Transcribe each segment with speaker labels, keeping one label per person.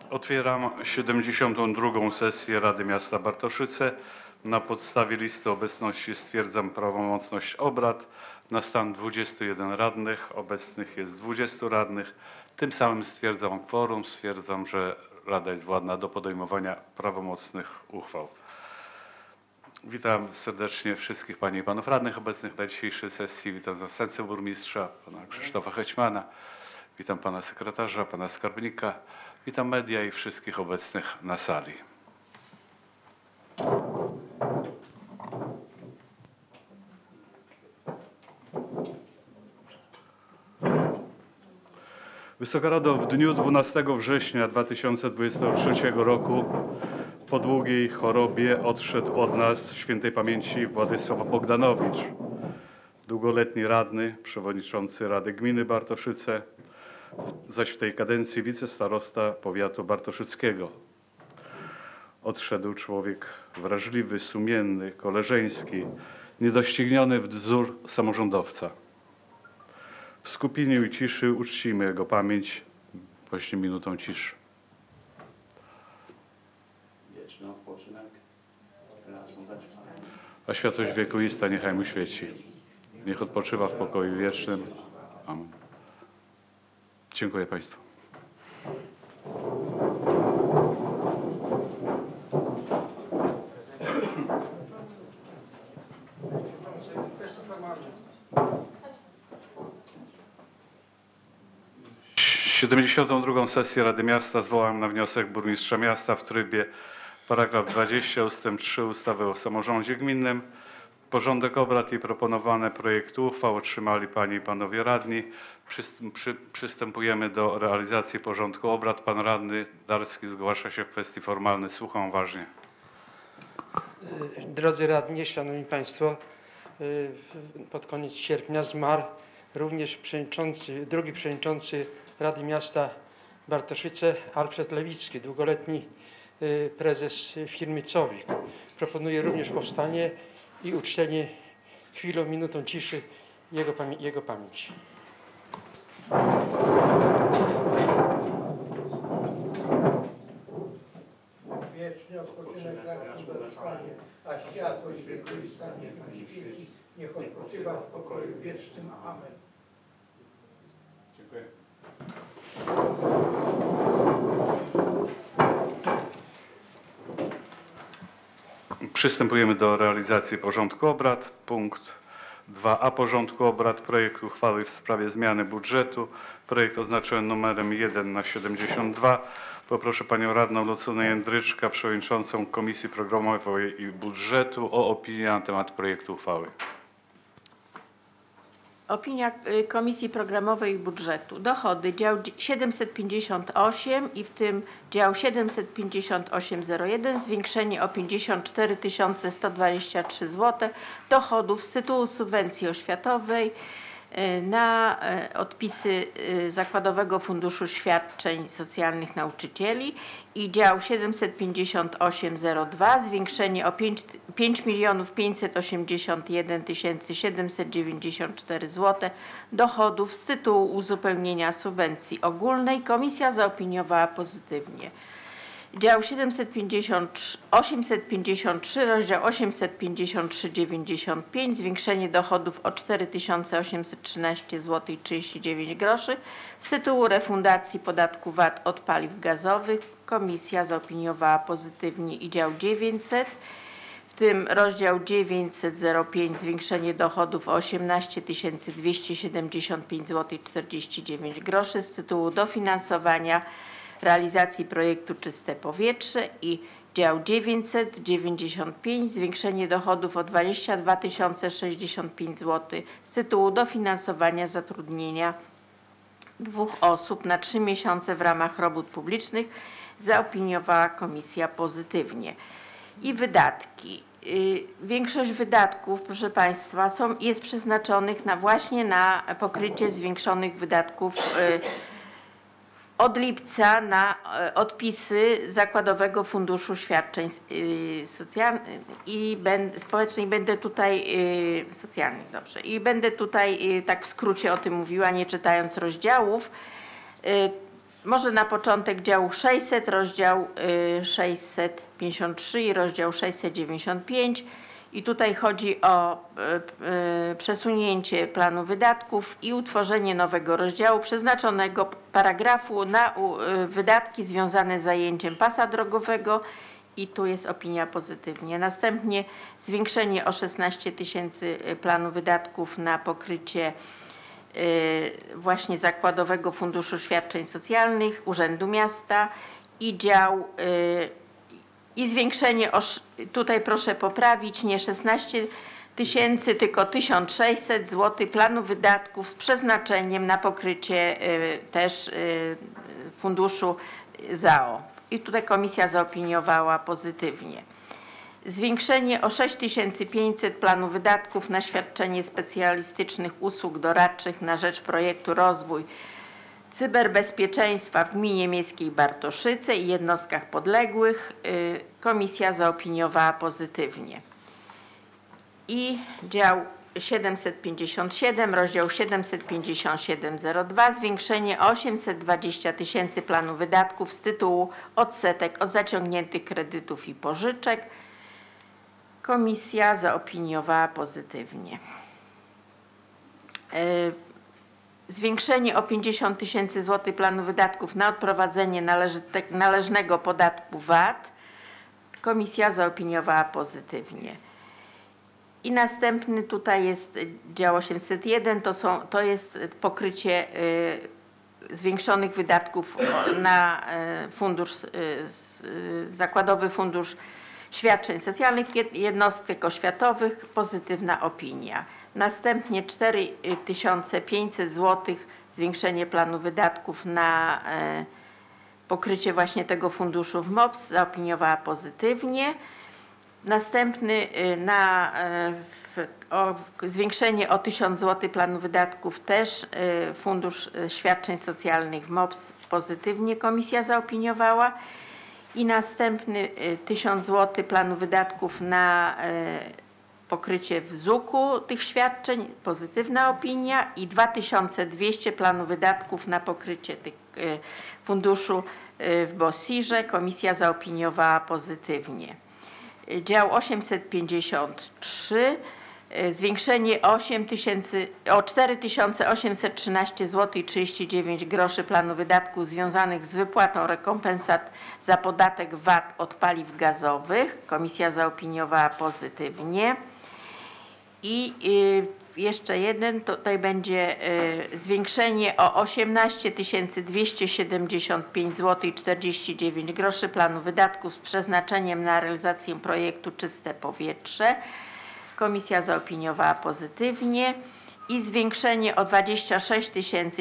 Speaker 1: Otwieram 72. sesję Rady Miasta Bartoszyce. Na podstawie listy obecności stwierdzam prawomocność obrad. Na stan 21 radnych, obecnych jest 20 radnych. Tym samym stwierdzam kworum, stwierdzam, że Rada jest władna do podejmowania prawomocnych uchwał. Witam serdecznie wszystkich Panie i Panów Radnych obecnych na dzisiejszej sesji. Witam zastępcę burmistrza, Pana Krzysztofa Hećmana. Witam Pana sekretarza, Pana skarbnika. Witam media i wszystkich obecnych na sali. Wysoka Rado, w dniu 12 września 2023 roku po długiej chorobie odszedł od nas świętej pamięci Władysław Bogdanowicz, długoletni radny, przewodniczący Rady Gminy Bartoszyce, zaś w tej kadencji wicestarosta powiatu bartoszyckiego. Odszedł człowiek wrażliwy, sumienny, koleżeński, niedościgniony wzór samorządowca. W skupieniu i ciszy uczcimy jego pamięć właśnie minutą ciszy.
Speaker 2: Wieczny odpoczynek.
Speaker 1: A światłość wiekuista niechaj mu świeci. Niech odpoczywa w pokoju wiecznym. Amen. Dziękuję Państwu. Siedemdziesiątą drugą sesję Rady Miasta zwołam na wniosek burmistrza miasta w trybie paragraf 20 ustęp 3 ustawy o samorządzie gminnym. Porządek obrad i proponowane projekty uchwał otrzymali Panie i Panowie Radni. Przystępujemy do realizacji porządku obrad. Pan Radny Darski zgłasza się w kwestii formalnej. Słucham uważnie.
Speaker 3: Drodzy Radni, Szanowni Państwo, pod koniec sierpnia zmarł również drugi przewodniczący Rady Miasta Bartoszyce Alfred Lewicki, długoletni prezes firmy COWIK. Proponuję również powstanie i uczczenie chwilą, minutą ciszy jego pamięci.
Speaker 4: Wiecznie odpoczynek racji Panie, a światłość wiekuista niech mu świeci, niech odpoczywa w pokoju wiecznym. Amen.
Speaker 1: Dziękuję. Przystępujemy do realizacji porządku obrad. Punkt 2a porządku obrad. Projekt uchwały w sprawie zmiany budżetu. Projekt oznaczony numerem 1/72. Poproszę Panią Radną Lucynę Jędryczkę, przewodniczącą Komisji Programowej i Budżetu o opinię na temat projektu uchwały.
Speaker 5: Opinia Komisji Programowej i Budżetu. Dochody dział 758 i w tym dział 75801 zwiększenie o 54 123 zł dochodów z tytułu subwencji oświatowej na odpisy Zakładowego Funduszu Świadczeń Socjalnych Nauczycieli i dział 75802 zwiększenie o 5 581 794 zł dochodów z tytułu uzupełnienia subwencji ogólnej. Komisja zaopiniowała pozytywnie. Dział 853, rozdział 853,95 zwiększenie dochodów o 4813 zł i 39 groszy z tytułu refundacji podatku VAT od paliw gazowych. Komisja zaopiniowała pozytywnie. I dział 900, w tym rozdział 900,05 zwiększenie dochodów o 18 275 zł i 49 groszy z tytułu dofinansowania realizacji projektu Czyste Powietrze i dział 995 zwiększenie dochodów o 22 065 zł z tytułu dofinansowania zatrudnienia 2 osób na 3 miesiące w ramach robót publicznych zaopiniowała komisja pozytywnie. I wydatki. Większość wydatków, proszę Państwa, jest przeznaczonych właśnie na pokrycie zwiększonych wydatków od lipca na odpisy Zakładowego Funduszu Świadczeń Społecznych i będę tutaj socjalnych, dobrze. I będę tutaj tak w skrócie o tym mówiła, nie czytając rozdziałów. Może na początek działu 600, rozdział 653 i rozdział 695. I tutaj chodzi o przesunięcie planu wydatków i utworzenie nowego rozdziału przeznaczonego paragrafu na wydatki związane z zajęciem pasa drogowego i tu jest opinia pozytywnie. Następnie zwiększenie o 16 000 planu wydatków na pokrycie właśnie Zakładowego Funduszu Świadczeń Socjalnych Urzędu Miasta i dział i zwiększenie tutaj proszę poprawić, nie 16 000, tylko 1600 zł planu wydatków z przeznaczeniem na pokrycie też funduszu ZAO. I tutaj komisja zaopiniowała pozytywnie. Zwiększenie o 6500 planu wydatków na świadczenie specjalistycznych usług doradczych na rzecz projektu Rozwój Cyberbezpieczeństwa w Gminie Miejskiej Bartoszyce i jednostkach podległych. Komisja zaopiniowała pozytywnie. I dział 757, rozdział 75702, zwiększenie o 820 000 planu wydatków z tytułu odsetek od zaciągniętych kredytów i pożyczek. Komisja zaopiniowała pozytywnie. Zwiększenie o 50 000 zł planu wydatków na odprowadzenie należnego podatku VAT. Komisja zaopiniowała pozytywnie. I następny tutaj jest dział 801, to jest pokrycie zwiększonych wydatków na fundusz, Zakładowy Fundusz Świadczeń Socjalnych jednostek oświatowych, pozytywna opinia. Następnie 4500 zł zwiększenie planu wydatków na pokrycie właśnie tego funduszu w MOPS zaopiniowała pozytywnie. Następny zwiększenie o 1000 zł planu wydatków też Fundusz Świadczeń Socjalnych MOPS pozytywnie komisja zaopiniowała. I następny 1000 zł planu wydatków na pokrycie w ZUK-u tych świadczeń, pozytywna opinia i 2200 planu wydatków na pokrycie tych funduszu w BOSIR-ze. Komisja zaopiniowała pozytywnie. Dział 853, zwiększenie o 4813 zł i 39 groszy planu wydatków związanych z wypłatą rekompensat za podatek VAT od paliw gazowych. Komisja zaopiniowała pozytywnie. I jeszcze jeden, tutaj będzie zwiększenie o 18 275 zł i 49 groszy planu wydatków z przeznaczeniem na realizację projektu Czyste Powietrze. Komisja zaopiniowała pozytywnie i zwiększenie o 26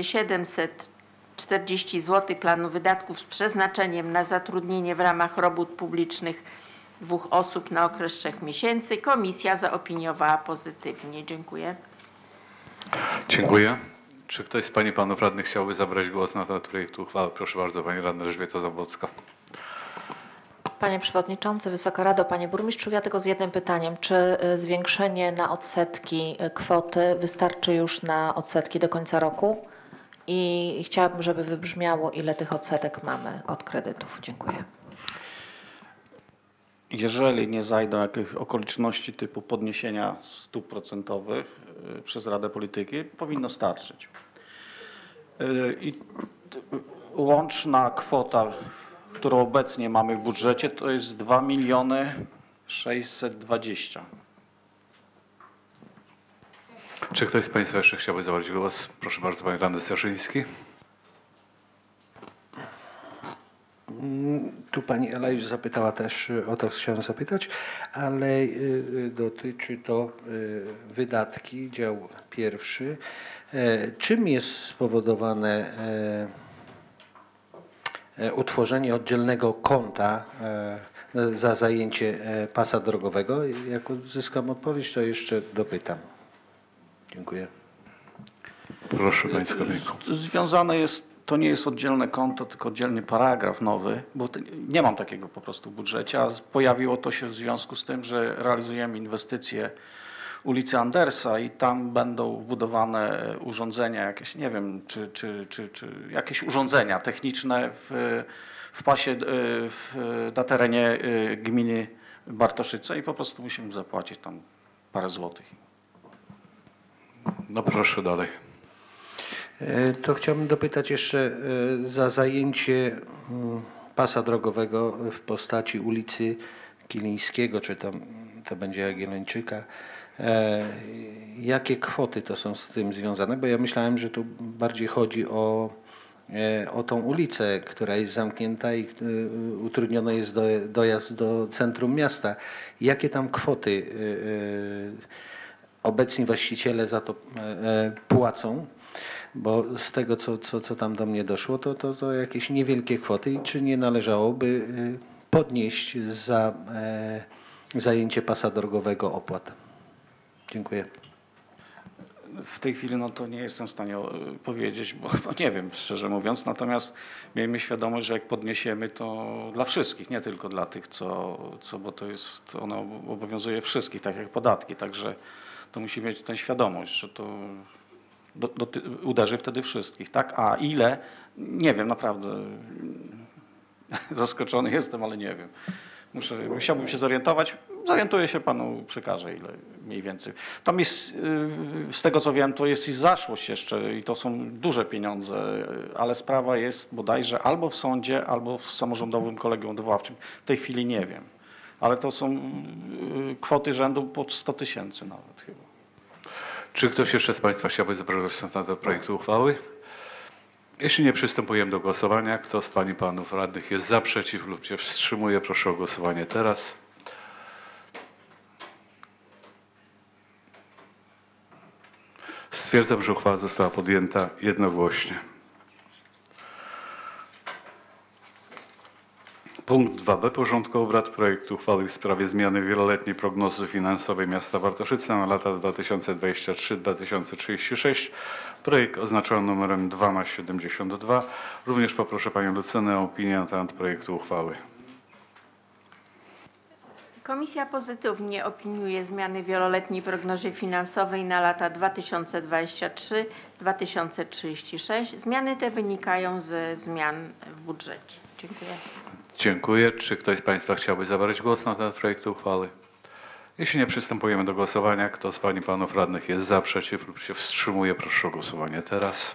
Speaker 5: 740 zł planu wydatków z przeznaczeniem na zatrudnienie w ramach robót publicznych 2 osób na okres 3 miesięcy. Komisja zaopiniowała pozytywnie. Dziękuję.
Speaker 1: Dziękuję. Czy ktoś z Pań i Panów Radnych chciałby zabrać głos na temat projektu uchwały? Proszę bardzo, Pani Radna Elżbieta Zabłocka.
Speaker 6: Panie Przewodniczący, Wysoka Rado, Panie Burmistrzu, ja tylko z jednym pytaniem. Czy zwiększenie na odsetki kwoty wystarczy już na odsetki do końca roku? I chciałabym, żeby wybrzmiało, ile tych odsetek mamy od kredytów. Dziękuję.
Speaker 7: Jeżeli nie zajdą jakieś okoliczności typu podniesienia stóp procentowych przez Radę Polityki, powinno starczyć. I łączna kwota, którą obecnie mamy w budżecie, to jest 2 620 000.
Speaker 1: Czy ktoś z Państwa jeszcze chciałby zabrać głos? Proszę bardzo, Panie Radny Staszyński.
Speaker 4: Tu pani Ela już zapytała też, o to chciałem zapytać, ale dotyczy to wydatki, dział pierwszy. Czym jest spowodowane utworzenie oddzielnego konta za zajęcie pasa drogowego? Jak uzyskam odpowiedź, to jeszcze dopytam. Dziękuję.
Speaker 1: Proszę Panie Skarbniku.
Speaker 7: Związane jest, to nie jest oddzielne konto, tylko oddzielny paragraf nowy, bo nie mam takiego po prostu w budżecie, a pojawiło to się w związku z tym, że realizujemy inwestycje ulicy Andersa i tam będą wbudowane urządzenia jakieś, nie wiem, czy jakieś urządzenia techniczne w pasie, na terenie gminy Bartoszyce i po prostu musimy zapłacić tam parę złotych.
Speaker 1: No proszę dalej.
Speaker 4: To chciałbym dopytać jeszcze za zajęcie pasa drogowego w postaci ulicy Kilińskiego, czy tam to będzie Jagiellończyka. Jakie kwoty to są z tym związane? Bo ja myślałem, że tu bardziej chodzi o tą ulicę, która jest zamknięta i utrudniony jest dojazd do centrum miasta. Jakie tam kwoty obecni właściciele za to płacą? Bo z tego, co tam do mnie doszło, to jakieś niewielkie kwoty. I czy nie należałoby podnieść za zajęcie pasa drogowego opłat? Dziękuję.
Speaker 7: W tej chwili no to nie jestem w stanie powiedzieć, bo nie wiem, szczerze mówiąc. Natomiast miejmy świadomość, że jak podniesiemy, to dla wszystkich, nie tylko dla tych, bo to jest, ono obowiązuje wszystkich, tak jak podatki. Także to musi mieć tę świadomość, że to uderzy wtedy wszystkich, tak? A ile? Nie wiem, naprawdę. Zaskoczony jestem, ale nie wiem. Musiałbym się zorientować. Zorientuję się, panu przekażę, ile mniej więcej. Tam jest, z tego co wiem, to jest i zaszłość jeszcze i to są duże pieniądze, ale sprawa jest bodajże albo w sądzie, albo w samorządowym kolegium odwoławczym. W tej chwili nie wiem, ale to są kwoty rzędu pod 100 000 nawet chyba.
Speaker 1: Czy ktoś jeszcze z państwa chciałby zabrać się na ten projekt uchwały? Jeśli nie, przystępujemy do głosowania. Kto z pań i panów radnych jest za, przeciw lub się wstrzymuje, proszę o głosowanie teraz. Stwierdzam, że uchwała została podjęta jednogłośnie. Punkt 2b porządku obrad. Projekt uchwały w sprawie zmiany wieloletniej prognozy finansowej miasta Bartoszyce na lata 2023-2036. Projekt oznaczony numerem 2/72. Również poproszę panią Lucynę o opinię na temat projektu uchwały.
Speaker 5: Komisja pozytywnie opiniuje zmiany wieloletniej prognozy finansowej na lata 2023-2036. Zmiany te wynikają ze zmian w budżecie. Dziękuję.
Speaker 1: Dziękuję. Czy ktoś z państwa chciałby zabrać głos na temat projektu uchwały? Jeśli nie, przystępujemy do głosowania. Kto z pań i panów radnych jest za, przeciw lub się wstrzymuje, proszę o głosowanie teraz.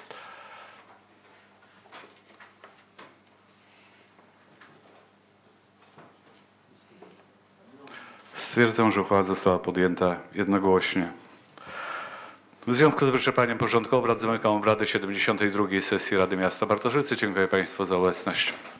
Speaker 1: Stwierdzam, że uchwała została podjęta jednogłośnie. W związku z wyczerpaniem porządku obrad zamykam obrady 72. sesji Rady Miasta Bartoszycy. Dziękuję państwu za obecność.